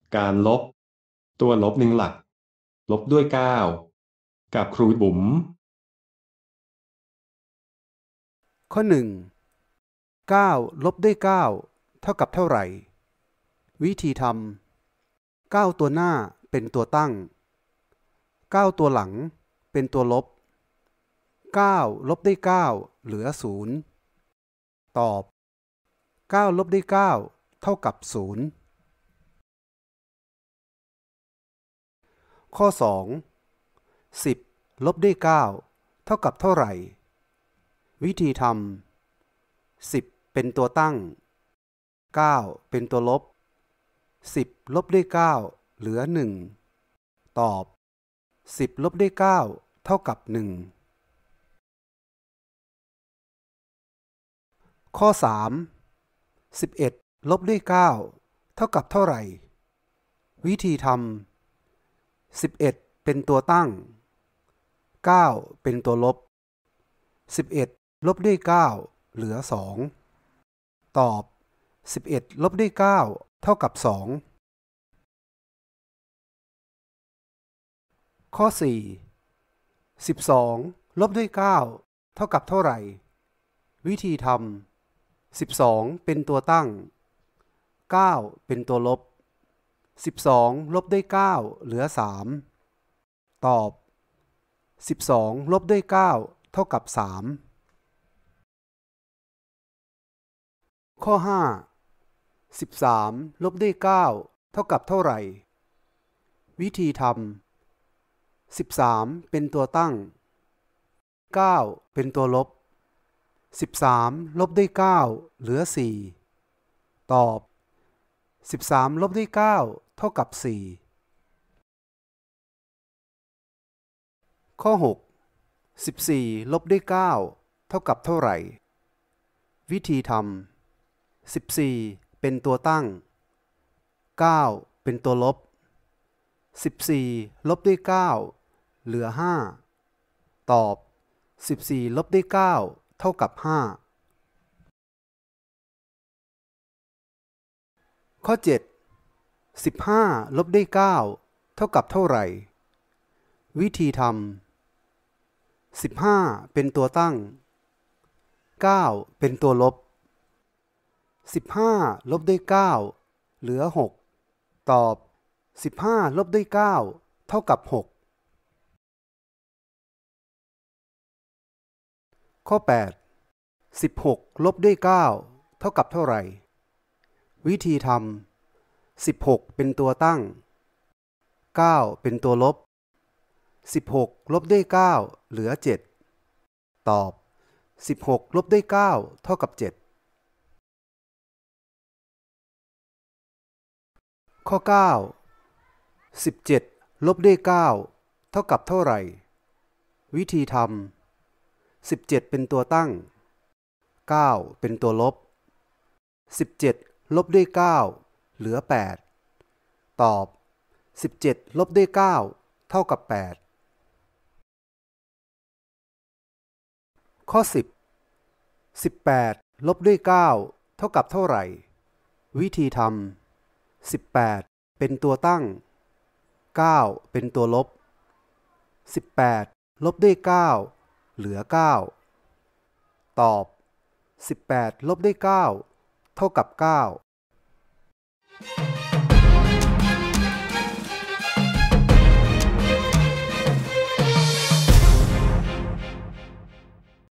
การลบตัวลบหนึ่งหลักลบด้วย9กับครูบุ๋มข้อ1 9ลบด้วย9เท่ากับเท่าไหร่วิธีทำ9ตัวหน้าเป็นตัวตั้ง9ตัวหลังเป็นตัวลบ9ลบด้วย9เหลือ0ตอบ9ลบด้วย9เท่ากับ0ข้อ2 10ลบด้วย9เท่ากับเท่าไหร่วิธีทำ10เป็นตัวตั้ง9เป็นตัวลบ10ลบด้วย9เหลือ1ตอบ10ลบด้วย9เท่ากับ1ข้อ3 11ลบด้วย9เท่ากับเท่าไหร่วิธีทำ11เป็นตัวตั้ง9เป็นตัวลบ11ลบด้วย9เหลือ2ตอบ11ลบด้วย9เท่ากับ2ข้อ4 12ลบด้วย9เท่ากับเท่าไหร่วิธีทำ12เป็นตัวตั้ง9เป็นตัวลบ12ลบด้วย9เหลือ3ตอบ12ลบด้วย9เท่ากับ3ข้อ5 13ลบด้วย9เท่ากับเท่าไหร่วิธีทำ13เป็นตัวตั้ง9เป็นตัวลบ13ลบด้วย9เหลือ4ตอบ13ลบด้วย9เท่ากับ4ข้อ6 14ลบด้วย9เท่ากับเท่าไหร่วิธีทำ14เป็นตัวตั้ง9เป็นตัวลบ14ลบด้วย9เหลือ5ตอบ14ลบด้วย9เท่ากับ5ข้อ7 15ลบด้วย9เท่ากับเท่าไหร่วิธีทำ15เป็นตัวตั้ง9เป็นตัวลบ15ลบด้วย9เหลือ6ตอบ15ลบด้วย9เท่ากับ6ข้อ8 16ลบด้วย9เท่ากับเท่าไหร่วิธีทำ16เป็นตัวตั้ง9เป็นตัวลบ16ลบด้วย9เหลือ7ตอบ16ลบด้วย9เท่ากับ7ข้อ9 17ลบด้วย9เท่ากับเท่าไหร่วิธีทำ17เป็นตัวตั้ง9เป็นตัวลบ17ลบด้วย9เหลือ8ตอบ17ลบด้วย9เท่ากับ8ข้อ10 18ลบด้วย9เท่ากับเท่าไหร่วิธีทำ18เป็นตัวตั้ง9เป็นตัวลบ18ลบด้วย9เหลือ9ตอบ18ลบด้วย9เท่ากับ9